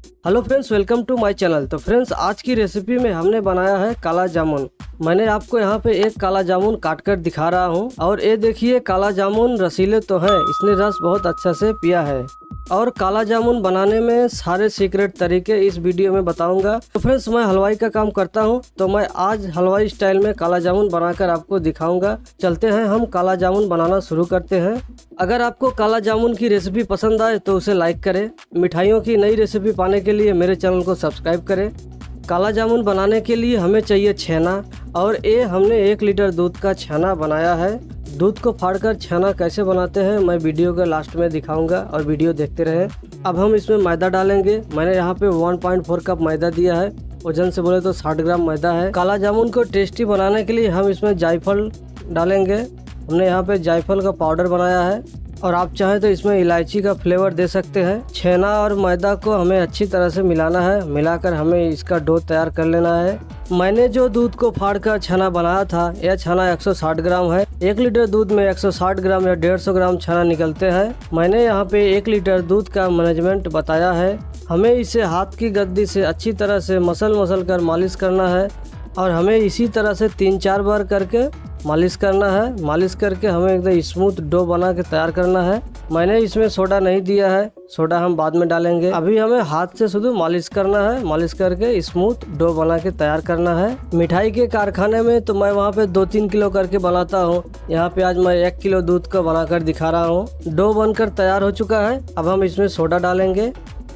Hello friends, welcome to my channel. तो friends, आज की रेसिपी में हमने बनाया है काला जामुन। मैंने आपको यहाँ पे एक काला जामुन काट कर दिखा रहा हूँ और ये देखिए, काला जामुन रसीले तो है, इसने रस बहुत अच्छा से पिया है। और काला जामुन बनाने में सारे सीक्रेट तरीके इस वीडियो में बताऊंगा। तो फ्रेंड्स, मैं हलवाई का काम करता हूं, तो मैं आज हलवाई स्टाइल में काला जामुन बनाकर आपको दिखाऊंगा। चलते हैं, हम काला जामुन बनाना शुरू करते हैं। अगर आपको काला जामुन की रेसिपी पसंद आए तो उसे लाइक करें। मिठाइयों की नई रेसिपी पाने के लिए मेरे चैनल को सब्सक्राइब करें। काला जामुन बनाने के लिए हमें चाहिए छेना, और ये हमने 1 लीटर दूध का छेना बनाया है। दूध को फाड़कर छेना कैसे बनाते हैं मैं वीडियो के लास्ट में दिखाऊंगा, और वीडियो देखते रहें। अब हम इसमें मैदा डालेंगे। मैंने यहाँ पे 1.4 कप मैदा दिया है। वजन से बोले तो 60 ग्राम मैदा है। काला जामुन को टेस्टी बनाने के लिए हम इसमें जायफल डालेंगे। हमने यहाँ पे जायफल का पाउडर बनाया है, और आप चाहें तो इसमें इलायची का फ्लेवर दे सकते हैं। छेना और मैदा को हमें अच्छी तरह से मिलाना है। मिलाकर हमें इसका डो तैयार कर लेना है। मैंने जो दूध को फाड़कर छेना बनाया था, यह छेना 160 ग्राम है। 1 लीटर दूध में 160 ग्राम या 150 ग्राम छेना निकलते हैं। मैंने यहाँ पे 1 लीटर दूध का मैनेजमेंट बताया है। हमें इसे हाथ की गद्दी से अच्छी तरह से मसल कर मालिश करना है, और हमें इसी तरह से 3-4 बार करके मालिश करना है। मालिश करके हमें एकदम स्मूथ डो बना के तैयार करना है। मैंने इसमें सोडा नहीं दिया है, सोडा हम बाद में डालेंगे। अभी हमें हाथ से शुद्ध मालिश करना है। मालिश करके स्मूथ डो बना के तैयार करना है। मिठाई के कारखाने में तो मैं वहाँ पे 2-3 किलो करके बनाता हूँ। यहाँ पे आज मैं 1 किलो दूध का बनाकर दिखा रहा हूँ। डो बनकर तैयार हो चुका है। अब हम इसमें सोडा डालेंगे।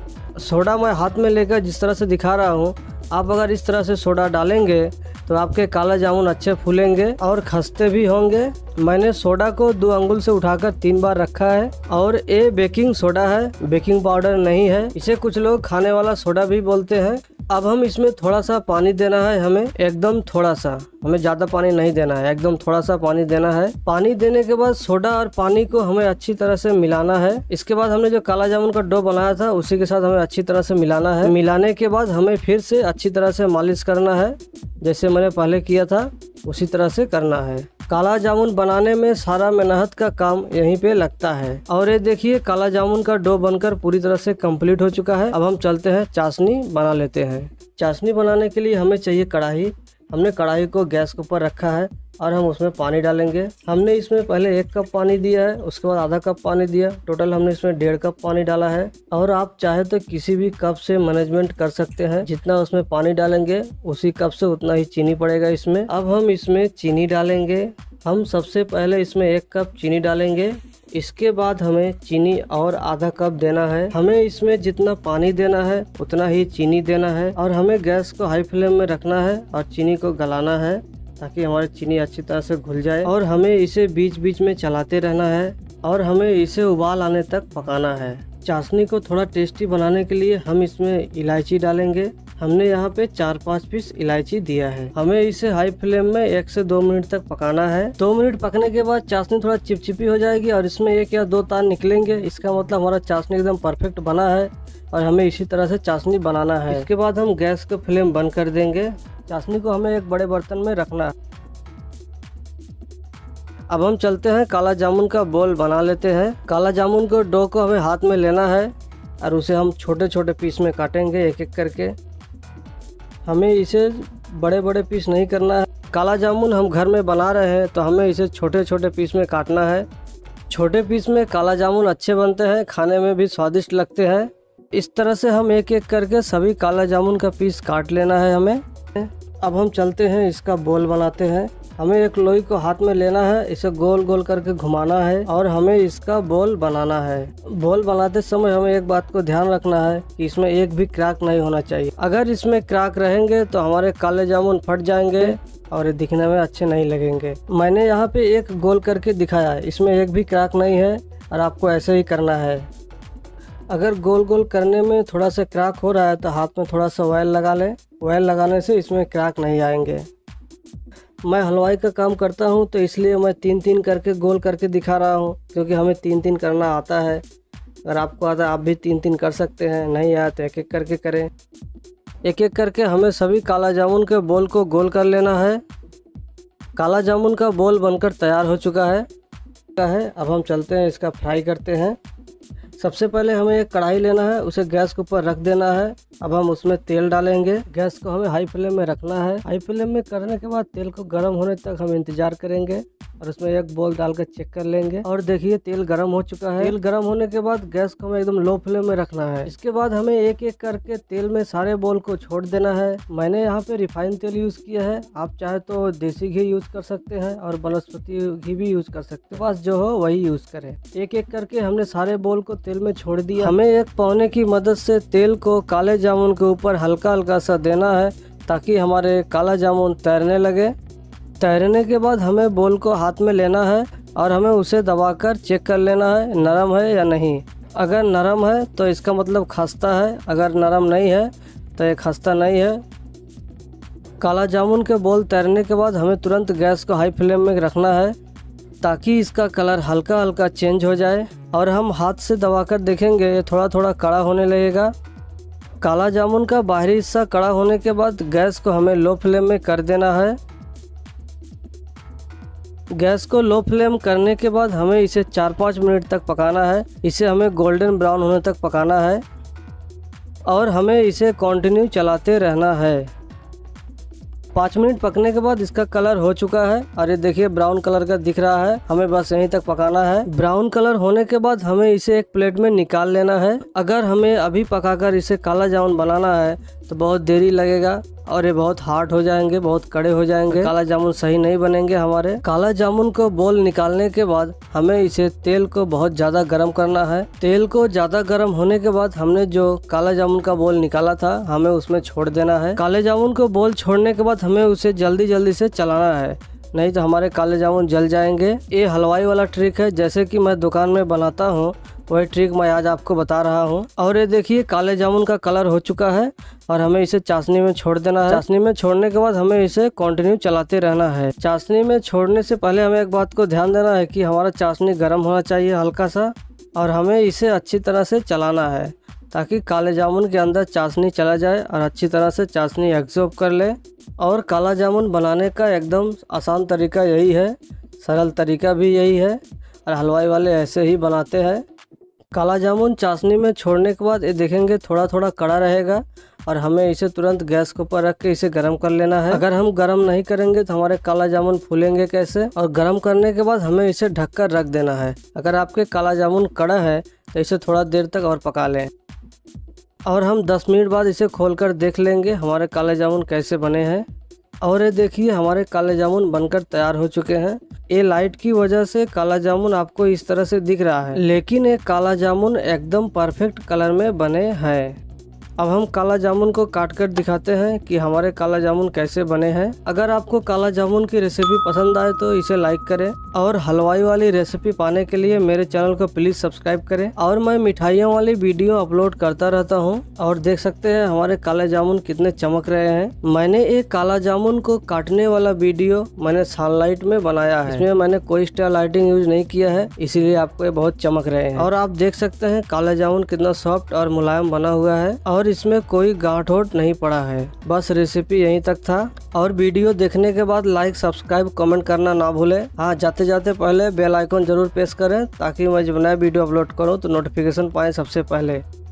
सोडा मैं हाथ में लेकर जिस तरह से दिखा रहा हूँ, आप अगर इस तरह से सोडा डालेंगे तो आपके काला जामुन अच्छे फूलेंगे और खस्ते भी होंगे। मैंने सोडा को 2 अंगुल से उठाकर 3 बार रखा है। और ये बेकिंग सोडा है, बेकिंग पाउडर नहीं है। इसे कुछ लोग खाने वाला सोडा भी बोलते हैं। अब हम इसमें थोड़ा सा पानी देना है। हमें एकदम थोड़ा सा, हमें ज़्यादा पानी नहीं देना है, एकदम थोड़ा सा पानी देना है। पानी देने के बाद सोडा और पानी को हमें अच्छी तरह से मिलाना है। इसके बाद हमने जो काला जामुन का डो बनाया था उसी के साथ हमें अच्छी तरह से मिलाना है। मिलाने के बाद हमें फिर से अच्छी तरह से मालिश करना है। जैसे मैंने पहले किया था उसी तरह से करना है। काला जामुन बनाने में सारा मेहनत का काम यहीं पे लगता है। और ये देखिए, काला जामुन का डो बनकर पूरी तरह से कंप्लीट हो चुका है। अब हम चलते हैं, चाशनी बना लेते हैं। चाशनी बनाने के लिए हमें चाहिए कढ़ाई। हमने कढ़ाई को गैस के ऊपर रखा है और हम उसमें पानी डालेंगे। हमने इसमें पहले 1 कप पानी दिया है, उसके बाद आधा कप पानी दिया। टोटल हमने इसमें 1.5 कप पानी डाला है। और आप चाहे तो किसी भी कप से मैनेजमेंट कर सकते हैं। जितना उसमें पानी डालेंगे उसी कप से उतना ही चीनी पड़ेगा इसमें। अब हम इसमें चीनी डालेंगे। हम सबसे पहले इसमें 1 कप चीनी डालेंगे। इसके बाद हमें चीनी और आधा कप देना है। हमें इसमें जितना पानी देना है उतना ही चीनी देना है। और हमें गैस को हाई फ्लेम में रखना है और चीनी को गलाना है, ताकि हमारी चीनी अच्छी तरह से घुल जाए। और हमें इसे बीच बीच में चलाते रहना है, और हमें इसे उबाल आने तक पकाना है। चाशनी को थोड़ा टेस्टी बनाने के लिए हम इसमें इलायची डालेंगे। हमने यहाँ पे 4-5 पीस इलायची दिया है। हमें इसे हाई फ्लेम में 1 से 2 मिनट तक पकाना है। 2 मिनट पकने के बाद चाशनी थोड़ा चिपचिपी हो जाएगी और इसमें 1 या 2 तार निकलेंगे। इसका मतलब हमारा चाशनी एकदम परफेक्ट बना है, और हमें इसी तरह से चाशनी बनाना है। इसके बाद हम गैस का फ्लेम बंद कर देंगे। चाशनी को हमें एक बड़े बर्तन में रखना है। अब हम चलते हैं, काला जामुन का बोल बना लेते हैं। काला जामुन को डो को हमें हाथ में लेना है, और उसे हम छोटे छोटे पीस में काटेंगे एक एक करके। हमें इसे बड़े बड़े पीस नहीं करना है। काला जामुन हम घर में बना रहे हैं, तो हमें इसे छोटे छोटे पीस में काटना है। छोटे पीस में काला जामुन अच्छे बनते हैं, खाने में भी स्वादिष्ट लगते हैं। इस तरह से हम एक एक करके सभी काला जामुन का पीस काट लेना है हमें। अब हम चलते हैं, इसका बोल बनाते हैं। हमें एक लोई को हाथ में लेना है, इसे गोल गोल करके घुमाना है, और हमें इसका बोल बनाना है। बोल बनाते समय हमें एक बात को ध्यान रखना है कि इसमें एक भी क्रैक नहीं होना चाहिए। अगर इसमें क्रैक रहेंगे तो हमारे काले जामुन फट जाएंगे और ये दिखने में अच्छे नहीं लगेंगे। मैंने यहाँ पे एक गोल करके दिखाया है, इसमें एक भी क्रैक नहीं है, और आपको ऐसे ही करना है। अगर गोल गोल करने में थोड़ा सा क्रैक हो रहा है तो हाथ में थोड़ा सा ऑयल लगा लें। ऑयल लगाने से इसमें क्रैक नहीं आएंगे। मैं हलवाई का काम करता हूं, तो इसलिए मैं 3-3 करके गोल करके दिखा रहा हूं, क्योंकि हमें 3-3 करना आता है। अगर आपको आता है आप भी 3-3 कर सकते हैं, नहीं आया तो एक एक करके करें। एक एक करके हमें सभी काला जामुन के बोल को गोल कर लेना है। काला जामुन का बोल बनकर तैयार हो चुका है। अब हम चलते हैं, इसका फ्राई करते हैं। सबसे पहले हमें एक कढ़ाई लेना है, उसे गैस के ऊपर रख देना है। अब हम उसमें तेल डालेंगे। गैस को हमें हाई फ्लेम में रखना है। हाई फ्लेम में करने के बाद तेल को गर्म होने तक हम इंतजार करेंगे और उसमें एक बोल डालकर चेक कर लेंगे। और देखिए तेल गर्म हो चुका है। तेल गर्म होने के बाद गैस को हमें एकदम लो फ्लेम में रखना है। इसके बाद हमें एक एक करके तेल में सारे बोल को छोड़ देना है। मैंने यहाँ पे रिफाइंड तेल यूज किया है, आप चाहे तो देसी घी यूज कर सकते हैं और वनस्पति घी भी यूज कर सकते हैं, बस जो हो वही यूज करें। एक एक करके हमने सारे बोल को तेल में छोड़ दिया। हमें एक पौने की मदद से तेल को काले जामुन के ऊपर हल्का हल्का सा देना है ताकि हमारे काला जामुन तैरने लगे। तैरने के बाद हमें बोल को हाथ में लेना है और हमें उसे दबाकर चेक कर लेना है नरम है या नहीं। अगर नरम है तो इसका मतलब खस्ता है, अगर नरम नहीं है तो ये खस्ता नहीं है। काला जामुन के बोल तैरने के बाद हमें तुरंत गैस को हाई फ्लेम में रखना है ताकि इसका कलर हल्का हल्का चेंज हो जाए। और हम हाथ से दबाकर देखेंगे ये थोड़ा थोड़ा कड़ा होने लगेगा। काला जामुन का बाहरी हिस्सा कड़ा होने के बाद गैस को हमें लो फ्लेम में कर देना है। गैस को लो फ्लेम करने के बाद हमें इसे 4-5 मिनट तक पकाना है। इसे हमें गोल्डन ब्राउन होने तक पकाना है और हमें इसे कंटिन्यू चलाते रहना है। 5 मिनट पकने के बाद इसका कलर हो चुका है और ये देखिए ब्राउन कलर का दिख रहा है। हमें बस यहीं तक पकाना है। ब्राउन कलर होने के बाद हमें इसे एक प्लेट में निकाल लेना है। अगर हमें अभी पकाकर इसे काला जामुन बनाना है तो बहुत देरी लगेगा और ये बहुत हार्ड हो जाएंगे, बहुत कड़े हो जाएंगे, काला जामुन सही नहीं बनेंगे हमारे। काला जामुन को बोल निकालने के बाद हमें इसे तेल को बहुत ज़्यादा गर्म करना है। तेल को ज़्यादा गर्म होने के बाद हमने जो काला जामुन का बोल निकाला था हमें उसमें छोड़ देना है। काले जामुन को बोल छोड़ने के बाद हमें उसे जल्दी जल्दी से चलाना है, नहीं तो हमारे काले जामुन जल जाएंगे। ये हलवाई वाला ट्रिक है, जैसे कि मैं दुकान में बनाता हूँ वही ट्रिक मैं आज आपको बता रहा हूँ। और ये देखिए काले जामुन का कलर हो चुका है और हमें इसे चाशनी में छोड़ देना है। चाशनी में छोड़ने के बाद हमें इसे कंटिन्यू चलाते रहना है। चाशनी में छोड़ने से पहले हमें एक बात को ध्यान देना है कि हमारा चाशनी गर्म होना चाहिए हल्का सा, और हमें इसे अच्छी तरह से चलाना है ताकि काले जामुन के अंदर चाशनी चला जाए और अच्छी तरह से चाशनी एब्जॉर्ब कर ले। और काला जामुन बनाने का एकदम आसान तरीका यही है, सरल तरीका भी यही है और हलवाई वाले ऐसे ही बनाते हैं। काला जामुन चाशनी में छोड़ने के बाद ये देखेंगे थोड़ा थोड़ा कड़ा रहेगा और हमें इसे तुरंत गैस के ऊपर रख के इसे गर्म कर लेना है। अगर हम गर्म नहीं करेंगे तो हमारे काला जामुन फूलेंगे कैसे। और गर्म करने के बाद हमें इसे ढककर रख देना है। अगर आपके काला जामुन कड़ा है तो इसे थोड़ा देर तक और पका लें और हम 10 मिनट बाद इसे खोलकर देख लेंगे हमारे काले जामुन कैसे बने हैं। और ये देखिए हमारे काले जामुन बनकर तैयार हो चुके हैं। ये लाइट की वजह से काला जामुन आपको इस तरह से दिख रहा है, लेकिन ये काला जामुन एकदम परफेक्ट कलर में बने हैं। अब हम काला जामुन को काट कर दिखाते हैं कि हमारे काला जामुन कैसे बने हैं। अगर आपको काला जामुन की रेसिपी पसंद आए तो इसे लाइक करें और हलवाई वाली रेसिपी पाने के लिए मेरे चैनल को प्लीज सब्सक्राइब करें। और मैं मिठाइयों वाली वीडियो अपलोड करता रहता हूं और देख सकते हैं हमारे काले जामुन कितने चमक रहे हैं। मैंने एक काला जामुन को काटने वाला वीडियो मैंने सनलाइट में बनाया है, इसमें मैंने कोई स्टार लाइटिंग यूज नहीं किया है, इसीलिए आपको ये बहुत चमक रहे हैं। और आप देख सकते हैं काला जामुन कितना सॉफ्ट और मुलायम बना हुआ है और इसमें कोई गांठ वोट नहीं पड़ा है। बस रेसिपी यहीं तक था। और वीडियो देखने के बाद लाइक सब्सक्राइब कमेंट करना ना भूलें। हाँ, जाते जाते पहले बेल आइकन जरूर प्रेस करें ताकि मैं जब नया वीडियो अपलोड करूँ तो नोटिफिकेशन पाएँ सबसे पहले।